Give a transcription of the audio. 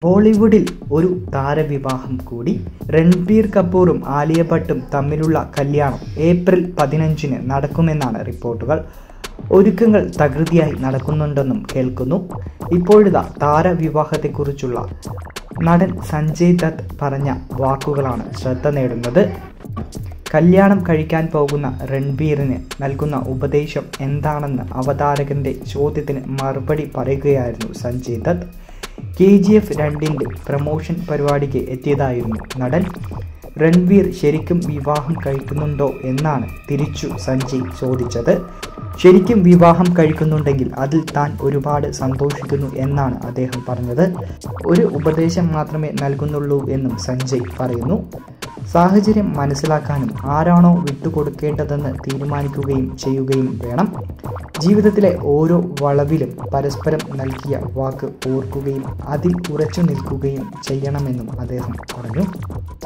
ബോളിവുഡിൽ ഒരു താരവിവാഹം കൂടി. രൺബീർ കപൂറും ആലിയ ഭട്ടും തമ്മിലുള്ള കല്യാണം ഏപ്രിൽ 15 നടക്കുമെന്നാണ് റിപ്പോർട്ടുകൾ. ഒരുക്കങ്ങൾ തകൃതിയായി നടക്കുന്നുണ്ടെന്നും കേൾക്കുന്നു. ഇപ്പോഴിതാ താരവിവാഹത്തെക്കുറിച്ചുള്ള നടൻ സഞ്ജയ് ദത്ത് പറഞ്ഞ വാക്കുകളാണ് ശ്രദ്ധ നേടുന്നത്. കല്യാണം കഴിക്കാൻ പോകുന്ന രൺബീറിന് നൽകുന്ന ഉപദേശം എന്താണെന്ന് അവതാരകന്റെ ചോദ്യത്തിന് മറുപടി പറയുകയായിരുന്നു സഞ്ജയ് ദത്ത്. KGF 2 പ്രമോഷൻ പരിപാടിക്ക് എത്തിയതായിരുന്നു നടൻ. രൺബീർ ശരിക്കും വിവാഹം കഴിക്കുന്നുണ്ടോ എന്നാണ് തിരിച്ചു സഞ്ജയ് ചോദിച്ചത്. ശരിക്കും വിവാഹം കഴിക്കുന്നുണ്ടെങ്കിൽ അതിൽ താൻ ഒരുപാട് സന്തോഷിക്കുന്നു എന്നാണ് അദ്ദേഹം പറഞ്ഞത്. ഒരു ഉപദേശം മാത്രമേ നൽകുന്നുള്ളൂ എന്നും സഞ്ജയ് പറയുന്നു. സാഹചര്യം മനസ്സിലാക്കാനും ആരാണോ വിട്ടുകൊടുക്കേണ്ടതെന്ന് തീരുമാനിക്കുകയും ചെയ്യുകയും വേണം. ജീവിതത്തിലെ ഓരോ വളവിലും പരസ്പരം നൽകിയ വാക്ക് ഓർക്കുകയും അതിൽ ഉറച്ചു നിൽക്കുകയും ചെയ്യണമെന്നും അദ്ദേഹം പറഞ്ഞു.